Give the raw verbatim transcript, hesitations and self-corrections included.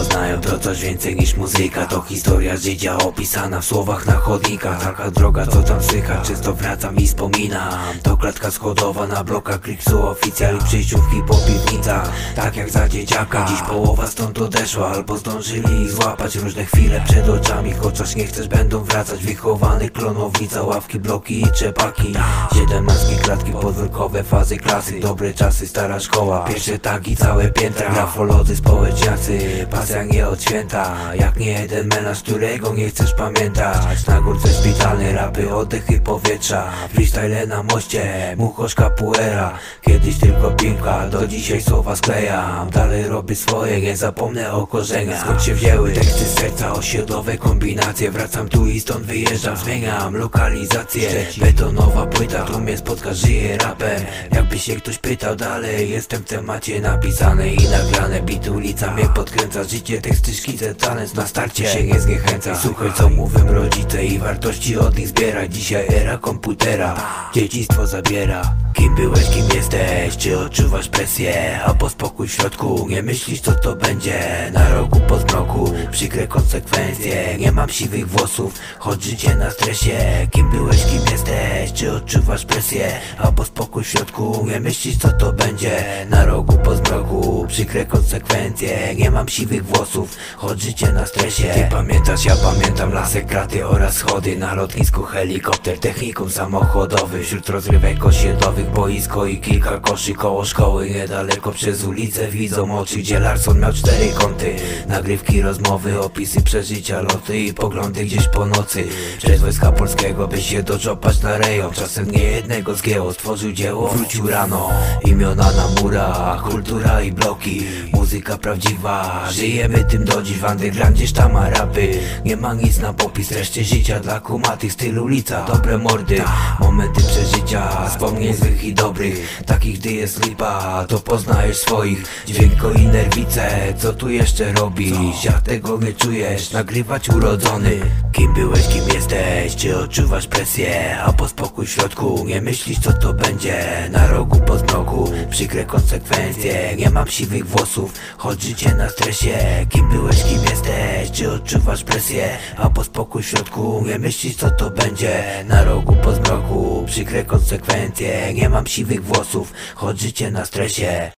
poznają to coś więcej niż muzyka. To historia życia opisana w słowach na chodnikach. Taka droga co tam słychać, często wracam i wspominam. To klatka schodowa na blokach Kriksu oficjali, przejściówki po piwnicach, tak jak za dzieciaka. Dziś połowa stąd odeszła, albo zdążyli złapać różne chwile przed oczami. Chociaż nie chcesz, będą wracać. Wychowany klonownica, ławki, bloki i trzepaki. Siedemnastki, klatki, podwórkowe fazy klasy. Dobre czasy, stara szkoła, pierwsze tagi, całe piętra. Grafolodzy, społeczniacy, pasja nie od święta. Jak nie jeden melanż, którego nie chcesz pamiętać. Na górce szpitalne rapy, oddechy powietrza. Freestyle na moście, muchosz capoeira. Kiedyś tylko piłka, do dzisiaj słowa sklejam. Dalej robię swoje, nie zapomnę o korzeniach. Skąd się wzięły teksty z serca, osiedlowe kombinacje. Wracam tu i stąd wyjeżdżam, zmieniam lokalizację. Betonowa płyta, tu mnie spotka, żyje rapem. Jakby się ktoś pytał dalej, jestem w temacie napisane i nagrane. Bit ulica mnie podkręca, życie, teksty, szkice, talent na starcie się nie zniechęca. Słuchaj co mówią rodzice i wartości od nich zbiera. Dzisiaj era komputera, dzieciństwo zabiera. Kim byłeś, kim jesteś, czy odczuwasz presję? Albo spokój w środku, nie myślisz co to będzie. Na rogu po zmroku, przykre konsekwencje. Nie mam siwych włosów, choć życie na stresie. Kim byłeś, kim jesteś, czy odczuwasz presję? Albo spokój w środku, nie myślisz co to będzie. Na rogu po zmroku, przykre konsekwencje. Nie mam siwych włosów, choć życie na stresie. Ty pamiętasz, ja pamiętam lasek, kraty oraz schody. Na lotnisku helikopter, technikum samochodowy. Wśród rozrywek osiedlowych, boisko i kilka koszy koło szkoły. Niedaleko przez ulicę widzą oczy, gdzie Larson miał cztery kąty. Nagrywki, rozmowy, opisy przeżycia, loty i poglądy gdzieś po nocy. Przez wojska polskiego, by się doczopać na rejon. Czasem nie jednego zgięło, stworzył dzieło, wrócił rano. Imiona na murach, kultura i bloki. Muzyka prawdziwa, żyjemy tym do dziś. W undergroundzie sztama rapy, nie ma nic na popis. Reszcie życia dla kumatych, styl ulica, dobre mordy. Momenty przeżycia, wspomnień złych i dobrych. Takich gdy jest lipa, to poznajesz swoich. Dźwięko i nerwice, co tu jeszcze robisz? Jak tego nie czujesz, nagrywać urodzony. Kim byłeś, kim jesteś, czy odczuwasz presję? Albo spokój w środku, nie myślisz co to będzie. Na rogu po zmroku, przykre konsekwencje. Nie mam siwych włosów, choć życie na stresie. Kim byłeś, kim jesteś, czy odczuwasz presję? Albo spokój w środku, nie myślisz co to będzie. Na rogu po zmroku, przykre konsekwencje. Nie mam siwych włosów, choć życie na stresie.